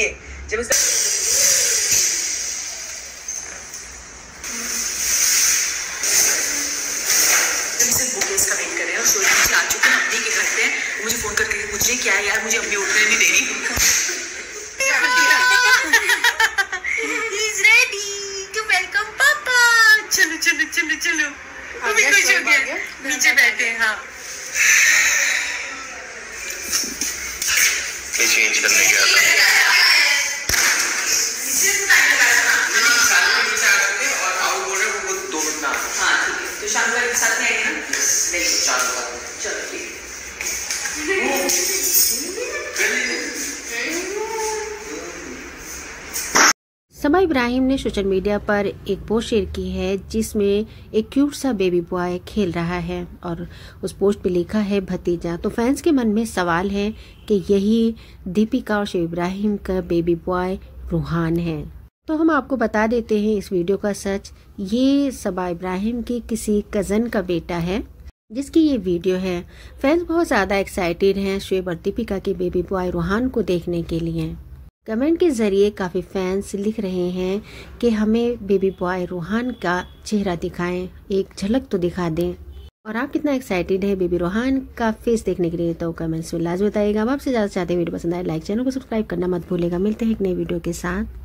देखिए जब बुकेस का वेट कर रहे हैं और शोरी आ चुके हैं अम्मी के घर पे। मुझे फोन करके पूछ रही क्या है यार, मुझे अम्मी उठने नहीं दे रही। He's ready to welcome पापा। चलो चलो चलो चलो, अभी खुश हो गया, नीचे बैठे हैं। हाँ ये चेंज करने गया था। हाँ ठीक है, तो शाम को एक साथ में आएंगे ना। चलो ठीक है। सबा इब्राहिम ने सोशल मीडिया पर एक पोस्ट शेयर की है जिसमें एक क्यूट सा बेबी बॉय खेल रहा है और उस पोस्ट पे लिखा है भतीजा। तो फैंस के मन में सवाल है कि यही दीपिका और शोएब इब्राहिम का बेबी बॉय रूहान है। तो हम आपको बता देते हैं इस वीडियो का सच। ये सबा इब्राहिम की किसी कज़न का बेटा है जिसकी ये वीडियो है। फैंस बहुत ज़्यादा एक्साइटेड हैं शोएब और दीपिका के बेबी बॉय रूहान को देखने के लिए। कमेंट के जरिए काफ़ी फैंस लिख रहे हैं कि हमें बेबी बॉय रूहान का चेहरा दिखाएं, एक झलक तो दिखा दें। और आप कितना एक्साइटेड है बेबी रूहान का फेस देखने के लिए, तो कमेंट्स में लाजमी बताइएगा। अब आपसे ज़्यादा चाहते हैं वीडियो पसंद आए लाइक, चैनल को सब्सक्राइब करना मत भूलेगा। मिलते हैं एक नई वीडियो के साथ।